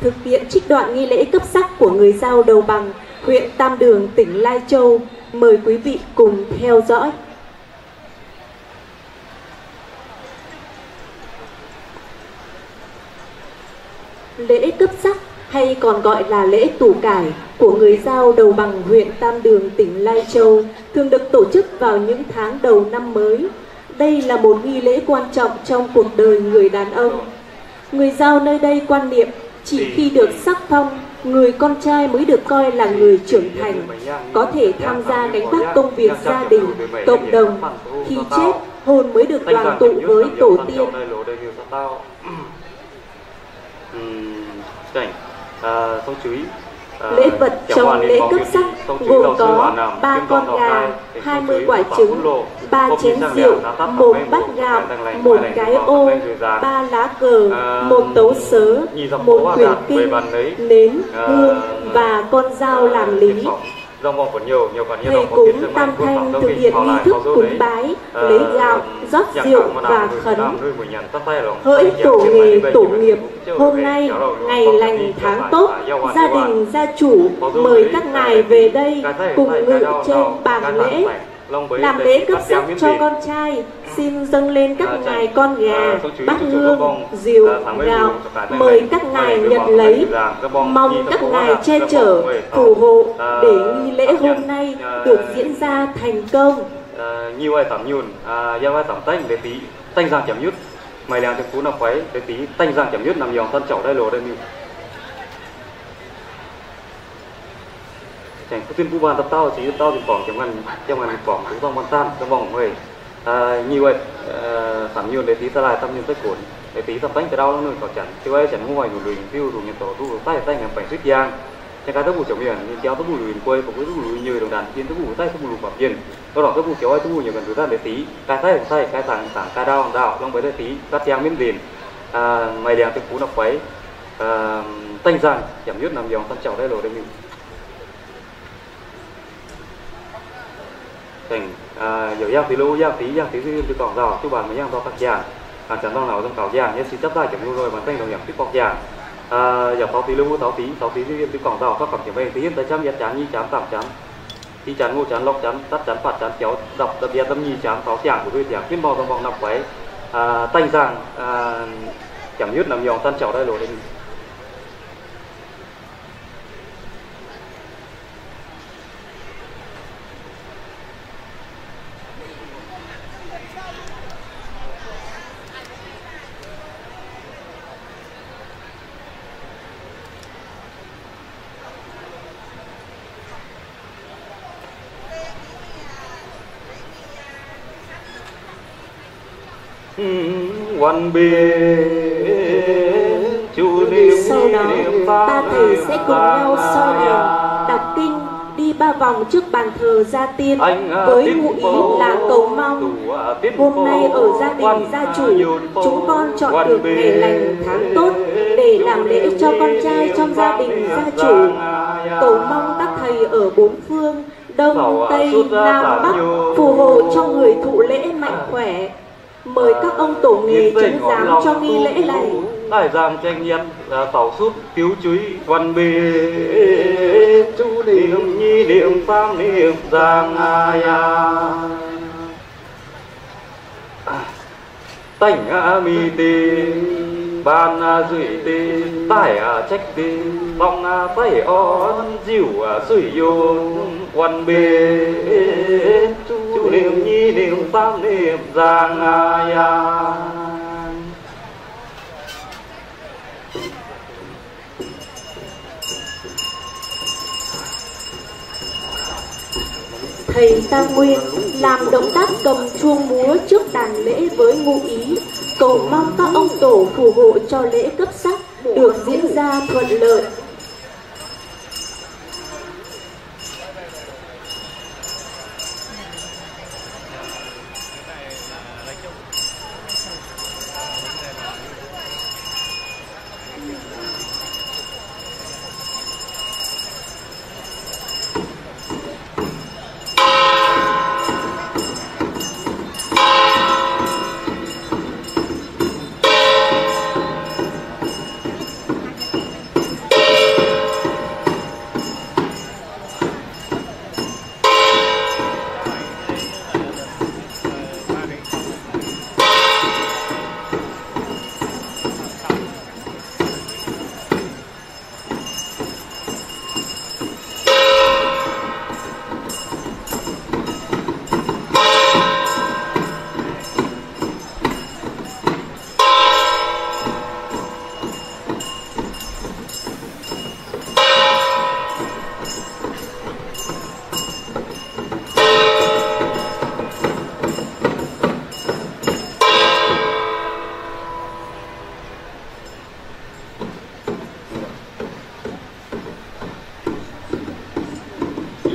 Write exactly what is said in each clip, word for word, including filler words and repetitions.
thực hiện trích đoạn nghi lễ cấp sắc của người Dao Đầu Bằng, huyện Tam Đường, tỉnh Lai Châu. Mời quý vị cùng theo dõi. Lễ cấp sắc hay còn gọi là lễ tủ cải của người Dao Đầu Bằng, huyện Tam Đường, tỉnh Lai Châu thường được tổ chức vào những tháng đầu năm mới. Đây là một nghi lễ quan trọng trong cuộc đời người đàn ông. Người Dao nơi đây quan niệm chỉ khi được sắc phong, người con trai mới được coi là người trưởng thành, có thể tham gia gánh vác công việc gia đình, cộng đồng. Khi chết, hồn mới được đoàn tụ với tổ tiên. Lễ vật trong lễ cấp sắc gồm có ba con gà, hai mươi quả trứng, ba chén rượu, một bát gạo, một cái ô, ba lá cờ, một tấu sớ, một quyển kinh, nến, hương và con dao làm lý. Thầy cúng Tam Thanh thực hiện nghi thức cúng bái, lấy gạo, rót rượu và khấn. Hỡi tổ nghề tổ nghiệp, hôm nay ngày lành tháng tốt, gia đình gia chủ mời các ngài về đây cùng ngự trên bàn lễ. Làm lễ cấp sắc cho con trai, xin dâng lên các ngài con gà, bát hương, rượu, gạo, mời các ngài nhận lấy. Mong các ngài che chở, phù hộ để nghi lễ hôm nay được diễn ra thành công. Nhiều ai tạm nhùn, giao ai tạm tanh để tí tanh giang chấm nhút, mày làm cho phú nào quấy để tí tanh giang chấm nhút nằm dòng thân chậu đây lồ đây mình. Chẳng có tuyên bố ban tập tao chỉ tao thì quảng trong ngành trong ngành quảng cũng trong ban tan trong vòng người nhiều vậy tạm nhùn để tí ta lại tâm nhùn tới cuốn để tí tập tanh từ đâu nó nơi cỏ chẳng chứ ai chẳng ngoài đủ lùi tiêu đủ nhiệt tổ đủ tay tay ngành phải suýt giang chẳng cái tớ bù chồng miền nhưng kéo tớ bù lùi quê cũng với tớ bù lùi như đồng đàn tiên tớ bù tay tớ bù lùi phạm nhiên tớ đỏ tớ bù kéo ai tớ bù nhiều gần từ ra để tí cái tay tay cái thằng thằng cái đau đau long với đây tí cắt giang miếng liền mày đèn tới phú nó quấy tanh giang chấm nhút nằm dòng thân chậu đây rồi đây mình thành giờ giang tí lô giang tí giang tí từ còn giàu chú bàn mới giang to các giang hàng chẳng đang nào trong cào giang nhất xin chấp tay chấm luôn rồi bàn tay đồng nhập tí bọc giang giờ táo tí lô táo tí táo tí từ còn giàu các cặp chấm về tí hiện tại chấm giặt chán như chán tạm chán tí chán ngô chán lóc chán tắt chán phạt chán kéo đập đập giặt tâm nhi chán táo giang của tôi giang biết mò trong vòng nằm quấy tanh giang chấm nhút nằm dòng thân chậu đây rồi đây quan sau đó ba thầy sẽ cùng nhau soi đèn, đọc kinh, đi ba vòng trước bàn thờ gia tiên với ngụ ý là cầu mong hôm nay ở gia đình gia chủ chúng con chọn được ngày lành tháng tốt để làm lễ cho con trai trong gia đình gia chủ, cầu mong các thầy ở bốn phương đông tây nam bắc phù hộ cho người thụ lễ mạnh khỏe. Mời các ông tổ nghề trấn giám cho nghi lễ này. Đại giang tranh nhiên tàu sút cứu chúy văn bì chú niệm nhi niệm pháp niệm giang ya tảnh a mi tì ban duy tì tải trách tì bong tay on dịu suy yôn văn bì chú niệm nhi niệm pháp niệm giang ya. Thầy Tam Nguyên làm động tác cầm chuông múa trước đàn lễ với ngụ ý cầu mong các ông tổ phù hộ cho lễ cấp sắc được diễn ra thuận lợi.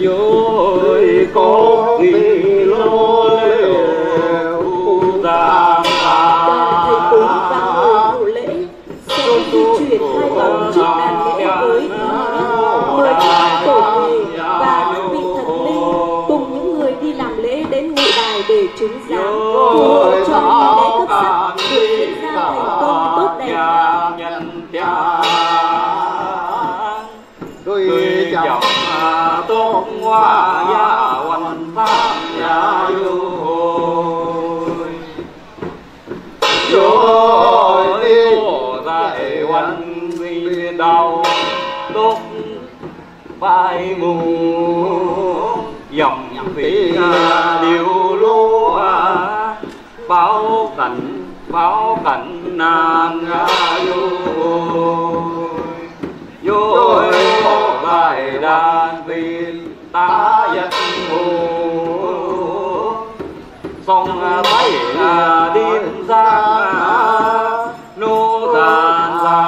Rồi có gì lo lêu giang Đoàn thầy cúng và người thủ lễ sẽ di chuyển hai vòng trước đàn lễ với ý nghĩa mời các tổ nghề và các vị thần linh cùng những người đi làm lễ đến ngự đài để chứng giám phù hộ cho nghi lễ cấp sắc được diễn ra thành công tốt đẹp. Tôi chồng tốt hoa ya hoành pháp ya rồi vô dạy hoành vì đầu tốt vai mù dòng vị điều lúa báo cảnh báo cảnh nàng vô vô bài đàn viên ta dân mù sông thấy điên ra nô đàn ra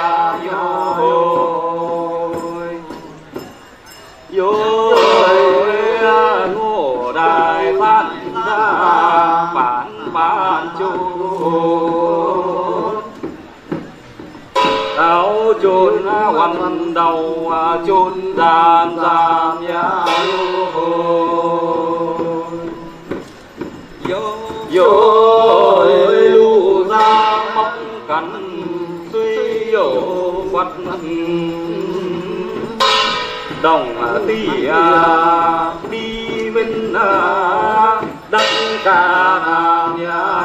vô vô ngô đài phát ra bản bản chu áo chôn hoành đầu chôn đàn đàn ya vô vô lưu ra móc cánh suy dỗ quật đồng tì đi bên đăng ca ya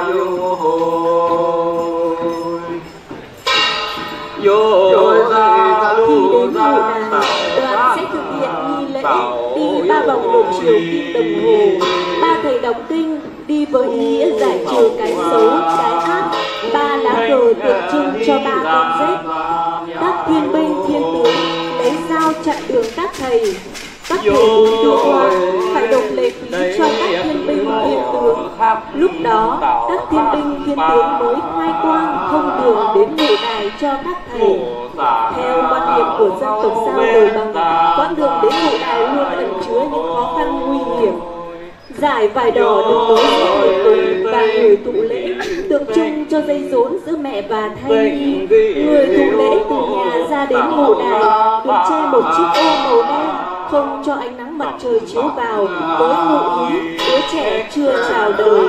vô vô ra lưu ra đoàn sẽ thực hiện nghi lễ đi ba vòng một chiều kim đồng hồ. Ba thầy đọc kinh đi với ý nghĩa giải trừ cái xấu cái ác. Ba lá cờ tượng trưng cho ba con rết. Các thiên binh thiên tướng lấy dao chặn đường các thầy. Các thầy uống rượu hoa phải độc lệ phí cho các thiên binh thiên tướng. Lúc đó các thiên binh thiên tướng mới khai quang thông đường đến ngự đài cho các thầy. Theo quan niệm của dân tộc Dao Đồi Bằng, quãng đường đến ngự đài luôn ẩn chứa những khó khăn nguy hiểm. Giải vải đỏ được nối giữa người cúng và người thụ lễ, tượng trưng cho dây rốn giữa mẹ và thai nhi. Người thụ lễ từ nhà ra đến ngự đài được che một chiếc ô màu đen, không cho ánh nắng mặt trời chiếu vào, với ngụ ý đứa trẻ chưa chào đời.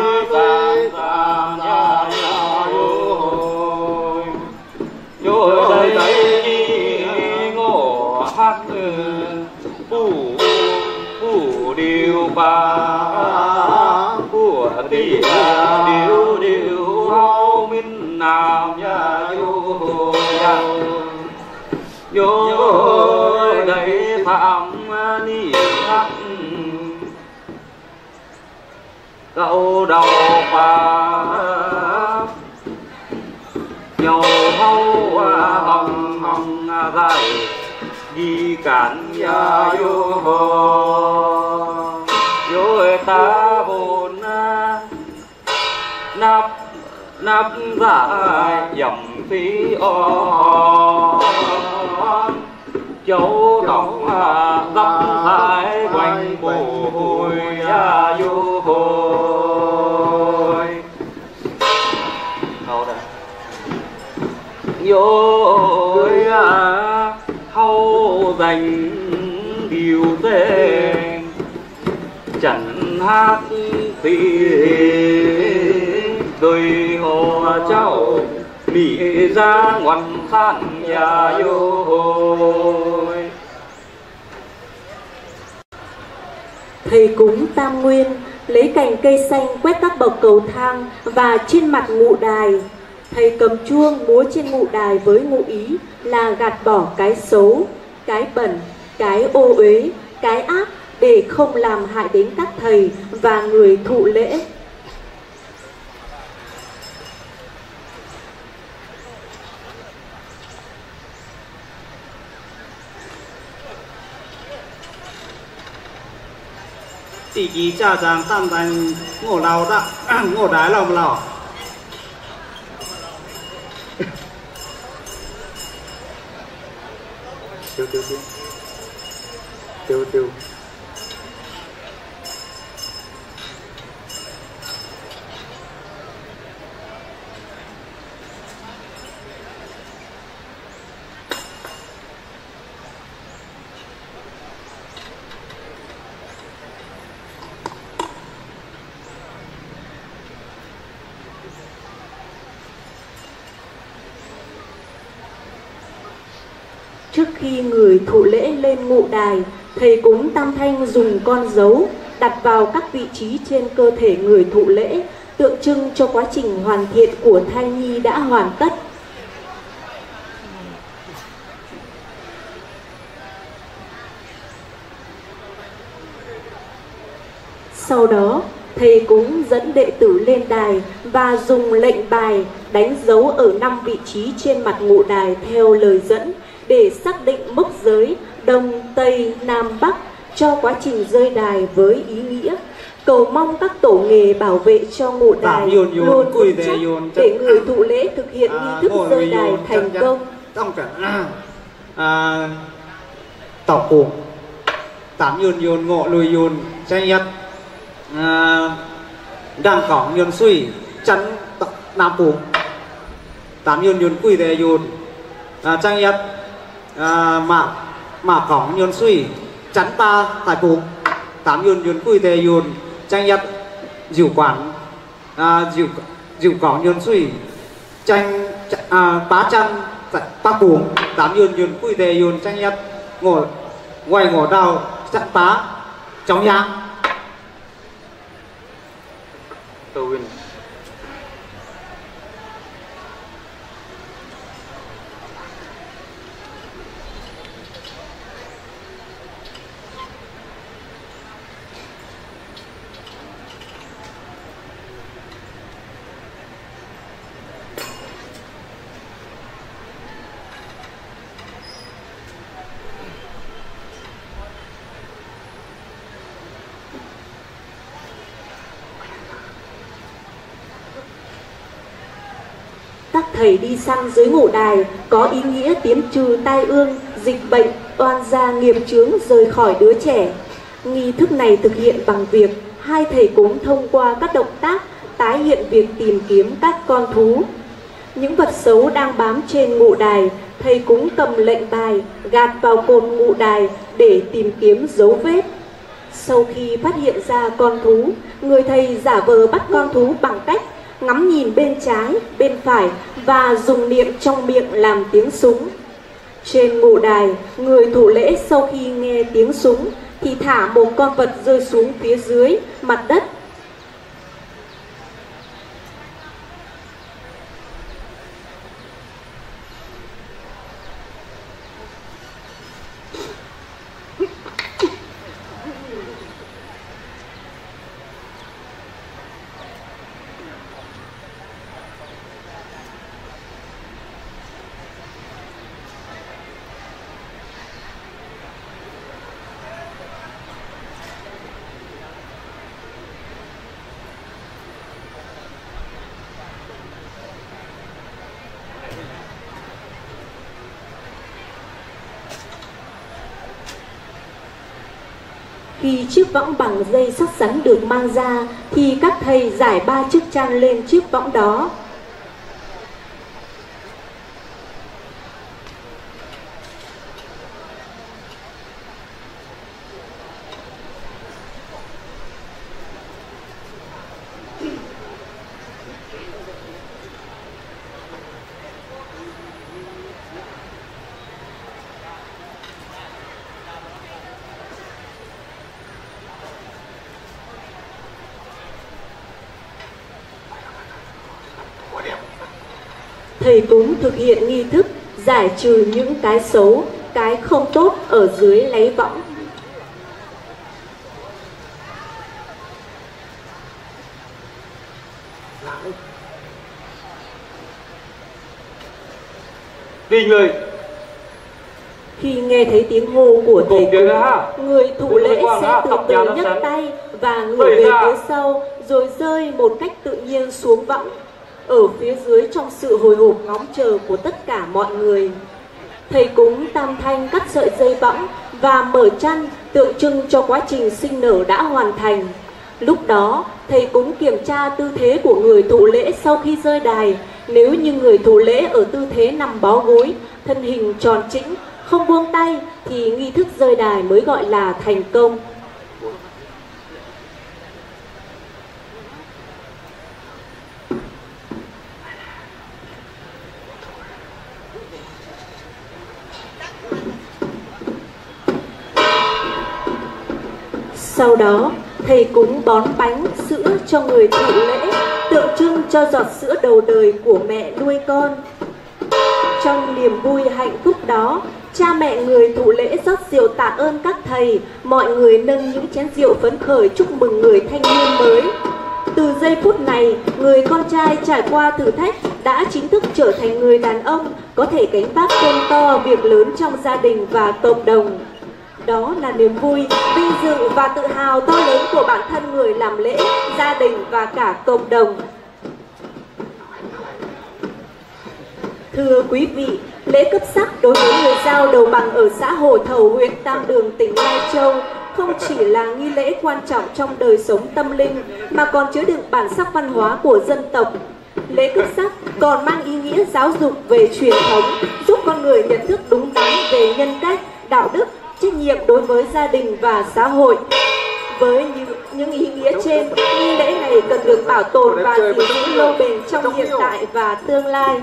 Vô đây đây ngô hát phủ phủ điều ba của tỷ điều điều hao minh nam ya vô vô đây phạm ni hát câu đầu ba nhau hâu hồng hồng dài đi cản ya vô vô ta vốn nắp nắp dài dầm phí o châu tóc dắp thái quanh bù hồi ya vô hồi đâu đây vô hâu dành điều tên chẳng hát thì đời hồ cháu mỹ ra ngoan san nhà vui. Thầy cúng Tam Nguyên lấy cành cây xanh quét các bậc cầu thang và trên mặt ngụ đài. Thầy cầm chuông múa trên ngụ đài với ngụ ý là gạt bỏ cái xấu, cái bẩn, cái ô uế, cái ác để không làm hại đến các thầy và người thụ lễ. tỷ trí cha giang tam thành ngổ lao đã ngổ đái lòng lỏ tiêu tiêu tiêu tiêu tiêu Trước khi người thụ lễ lên ngụ đài, thầy cúng Tam Thanh dùng con dấu đặt vào các vị trí trên cơ thể người thụ lễ, tượng trưng cho quá trình hoàn thiện của thai nhi đã hoàn tất. Sau đó, thầy cúng dẫn đệ tử lên đài và dùng lệnh bài đánh dấu ở năm vị trí trên mặt ngụ đài theo lời dẫn để xác định mốc giới Đông, Tây, Nam, Bắc cho quá trình rơi đài với ý nghĩa cầu mong các tổ nghề bảo vệ cho ngụ đài luôn vững chắc để người thụ lễ thực hiện nghi thức rơi đài thành công. Trong cả tỏ cuộc tám yun yun ngộ lùi yun tranh nhất đang cỏng yun suy chắn nam cuộc tám yun yun quy đề yun tranh nhất mà mà cỏng yun suy chắn ba tại cuộc tám yun yun quy đề yun tranh nhất diệu quản diệu diệu cỏng yun suy tranh bá chăn tại ba cuộc tám yun yun quy đề yun tranh nhất ngồi quay ngồi đào chặn bá trong nhang Tô Vinh. Các thầy đi săn dưới ngụ đài có ý nghĩa tiến trừ tai ương, dịch bệnh, oan gia nghiệp chướng rời khỏi đứa trẻ. Nghi thức này thực hiện bằng việc hai thầy cúng thông qua các động tác tái hiện việc tìm kiếm các con thú. Những vật xấu đang bám trên ngụ đài, thầy cúng cầm lệnh bài gạt vào cột ngụ đài để tìm kiếm dấu vết. Sau khi phát hiện ra con thú, người thầy giả vờ bắt con thú bằng cách ngắm nhìn bên trái, bên phải và dùng niệm trong miệng làm tiếng súng. Trên ngụ đài, người thụ lễ sau khi nghe tiếng súng thì thả một con vật rơi xuống phía dưới mặt đất. Khi chiếc võng bằng dây sắt rắn được mang ra thì các thầy giải ba chiếc chăn lên chiếc võng đó. Thầy cúng thực hiện nghi thức giải trừ những cái xấu, cái không tốt ở dưới láy võng. Đi người. Khi nghe thấy tiếng hô của thầy cúng, người thụ lễ sẽ từ từ nhấc tay và ngửa về phía sau rồi rơi một cách tự nhiên xuống võng. Ở phía dưới trong sự hồi hộp ngóng chờ của tất cả mọi người, thầy cúng Tam Thanh cắt sợi dây võng và mở chăn tượng trưng cho quá trình sinh nở đã hoàn thành. Lúc đó, thầy cúng kiểm tra tư thế của người thụ lễ sau khi rơi đài. Nếu như người thụ lễ ở tư thế nằm bó gối, thân hình tròn chỉnh, không buông tay thì nghi thức rơi đài mới gọi là thành công. Sau đó, thầy cúng bón bánh, sữa cho người thụ lễ, tượng trưng cho giọt sữa đầu đời của mẹ nuôi con. Trong niềm vui hạnh phúc đó, cha mẹ người thụ lễ rót rượu tạ ơn các thầy, mọi người nâng những chén rượu phấn khởi chúc mừng người thanh niên mới. Từ giây phút này, người con trai trải qua thử thách đã chính thức trở thành người đàn ông, có thể gánh vác công to việc lớn trong gia đình và cộng đồng. Đó là niềm vui, vinh dự và tự hào to lớn của bản thân người làm lễ, gia đình và cả cộng đồng. Thưa quý vị, lễ cấp sắc đối với người Dao Đầu Bằng ở xã Hồ Thầu, huyện Tam Đường, tỉnh Lai Châu không chỉ là nghi lễ quan trọng trong đời sống tâm linh mà còn chứa đựng bản sắc văn hóa của dân tộc. Lễ cấp sắc còn mang ý nghĩa giáo dục về truyền thống, giúp con người nhận thức đúng đắn về nhân cách, đạo đức, trách nhiệm đối với gia đình và xã hội. Với những, những ý nghĩa trên, nghi lễ này cần được bảo tồn và gìn giữ lâu bền trong hiện tại và tương lai.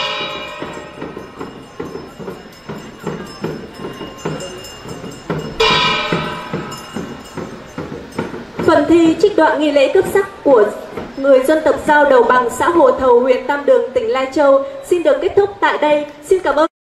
Phần thi trích đoạn nghi lễ cấp sắc của người dân tộc Dao Đầu Bằng, xã Hồ Thầu, huyện Tam Đường, tỉnh Lai Châu xin được kết thúc tại đây. Xin cảm ơn.